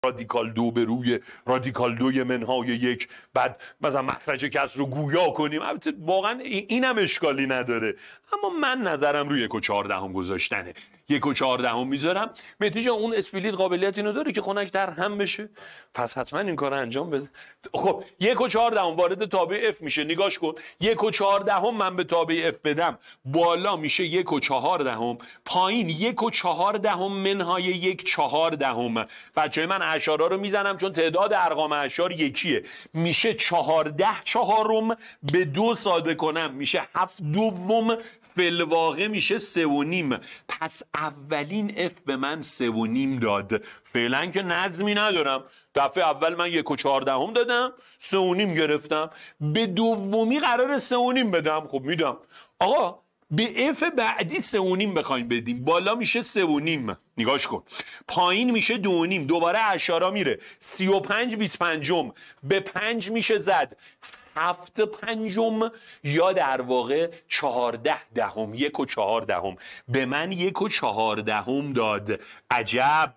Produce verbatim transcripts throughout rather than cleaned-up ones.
رادیکال دو به روی رادیکال دوی منهای یک، بعد مثلا مخرج کسر رو گویا کنیم. البته واقعا اینم اشکالی نداره، اما من نظرم روی یک و چهاردهم گذاشتنه. یک و چهاردهم میذارم. مهدی جان اون اسپلیت قابلیت اینو داره که خنک در هم بشه، پس حتما این کار انجام بده. خب یک و چهاردهم وارد تابع اف میشه. نگاش کن، یک و چهاردهم من به تابع اف بدم، بالا میشه یک و چهاردهم، پایین یک و چهاردهم منهای یک چهاردهم. بچهای من اشارا رو میزنم چون تعداد ارقام اشار یکیه. میشه چهارده چهارم، به دو ساده کنم میشه هفت دوم، فی‌الواقع میشه سه و نیم. پس اولین اف به من سه و نیم داد. فعلا که نظمی ندارم، دفعه اول من یک و چهاردهم دادم، سه و نیم گرفتم، به دومی قرار سه و نیم بدم. خب میدم. آقا به اف بعدی سه و نیم بخوایم بدیم، بالا میشه سه و نیم. نگاش کن، پایین میشه دو و نیم، دوباره اشارا میره، سی و پنج بیست پنجم، به پنج میشه زد، هفت پنجم، یا در واقع چهارده دهم. یک و چهاردهم به من یک و چهاردهم داد. عجب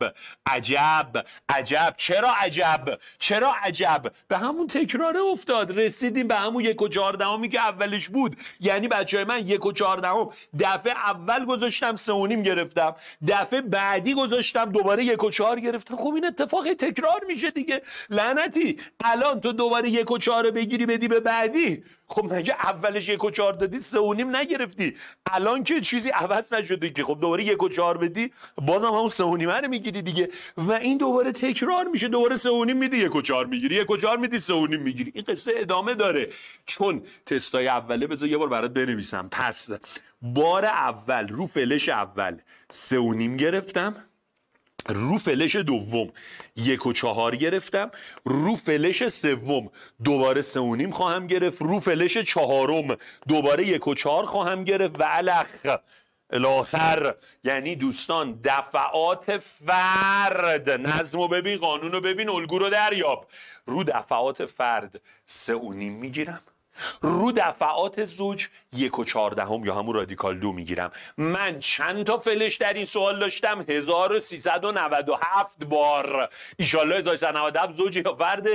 عجب عجب. چرا عجب؟ چرا عجب؟ به همون تکراره افتاد، رسیدیم به همون یک و چهاردهمی که اولش بود. یعنی بچه من یک و چهاردهم دفعه اول گذاشتم سه و نیم گرفتم، دفعه بعدی گذاشتم دوباره یک و چهار گرفتم. خب این اتفاقی تکرار میشه دیگه. لعنتی الان تو دوباره یک و چهار بگیری بدی به بعدی، خب مگه اولش یک و چهار دادی سه و نیم نگرفتی؟ الان که چیزی عوض نشده که خب دوباره یک و چهار بدی بازم همون سه و نیم رو میگیری دیگه، و این دوباره تکرار میشه. دوباره سه و نیم میدی یک و چهار میگیری، یک و چهار میدی سه و نیم میگیری. این قصه ادامه داره. چون تستای اوله بذار یه بار برات بنویسم. پس بار اول رو فلش اول سه و نیم گرفتم، رو فلش دوم یک و چهار گرفتم، رو فلش سوم دوباره سه و نیم خواهم گرفت، رو فلش چهارم دوباره یک و چهار خواهم گرفت و الخ الاخر. یعنی دوستان دفعات فرد، نظمو ببین، قانونو ببین، الگو رو دریاب. رو دفعات فرد سه و نیم میگیرم، رو دفعات زوج یک و چهاردهم یا همون رادیکال دو میگیرم. من چند تا فلش در این سوال داشتم؟ هزار و سیصد و نود و هفت بار. ایشالله هزار و سیصد و نود و هفت زوج یا فرد؟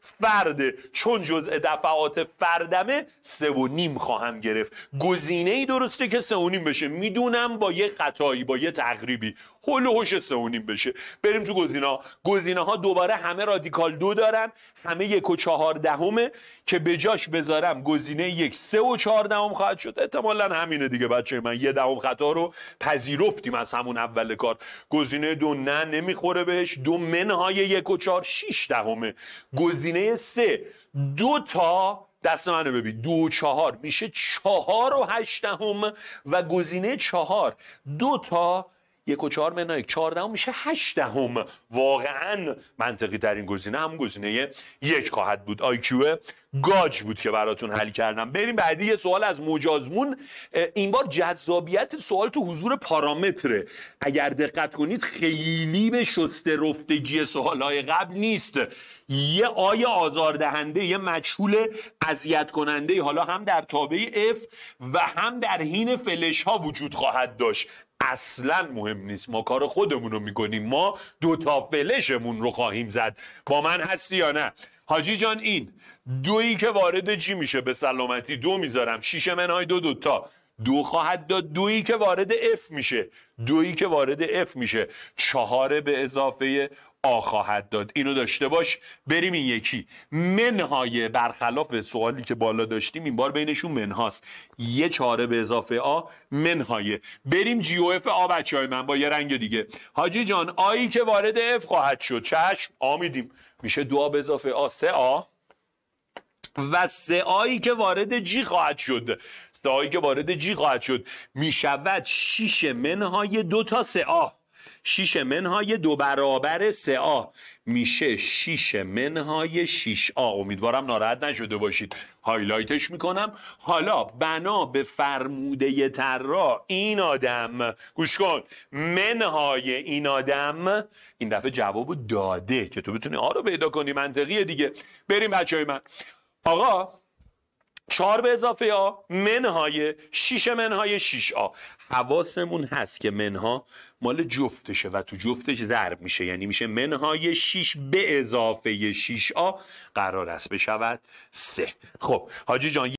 فرده. چون جزء دفعات فردمه سه و نیم خواهم گرفت. گزینه ای درسته که سه و نیم بشه، میدونم با یه خطایی، با یه تقریبی هول و هوش سه و نیم بشه. بریم تو گزینه ها. گزینه ها دوباره همه رادیکال دو دارن، همه یک و چهاردهمه که به جاش بذارم گزینه یک سه و چهاردهم خواهد شد. احتمالاً همینه دیگه بچه من. یه دهم خطا رو پذیرفتیم از همون اول کار. گزینه دو نه نمیخوره بهش، دو منهای یک و چهار شیش دهمه. گزینه سه دو تا، دست منو ببین، دو و چهار میشه چهار و هشت دهم، و گزینه چهار دو تا یک و چهار منهای یک چهاردهم میشه هشت دهم. واقعا منطقی ترین گزینه همون گزینه یک خواهد بود. آیکیو گاج بود که براتون حل کردم. بریم بعدی. یه سوال از مجازمون. این بار جذابیت سوال تو حضور پارامتره. اگر دقت کنید خیلی به شسته رفتگی سوالای قبل نیست. یه آی آزاردهنده، یه مجهول اذیت کننده، حالا هم در تابع اف و هم در حین فلش ها وجود خواهد داشت. اصلا مهم نیست، ما کار خودمون رو میکنیم. ما دوتا فلشمون رو خواهیم زد. با من هستی یا نه؟ حاجی جان این دویی که وارد چی میشه؟ به سلامتی دو میذارم، شیش منهای دو دوتا دو خواهد داد. دویی که وارد اف میشه، دویی که وارد اف میشه چهار به اضافه آ خواهد داد. اینو داشته باش. بریم این یکی منهای، برخلاف سوالی که بالا داشتیم این بار بینشون منهاست. یه چهاره به اضافه آ منهای. بریم جی او اف آ بچه های من با یه رنگ دیگه. حاجی جان آیی که وارد اف خواهد شد، چشم آ میدیم، میشه دو آ به اضافه آ سه آ، و سه آیی که وارد جی خواهد شد، سه آیی که وارد جی خواهد شد میشود شیش منهای دو تا سه آ. شیش منهای دو برابر سه آ میشه شیش منهای شیش آ. امیدوارم ناراحت نشده باشید. هایلایتش میکنم. حالا بنا به فرموده طراح این آدم، گوش کن، منهای این آدم این دفعه جوابو داده که تو بتونی آ رو پیدا کنی. منطقیه دیگه. بریم بچه های من. آقا چهار به اضافه آ منهای شیش منهای شیش آ. حواسمون هست که منها مال جفتشه و تو جفتش ضرب میشه، یعنی میشه منهای شش به اضافه شش آ قرار است بشود سه. خب حاجی جان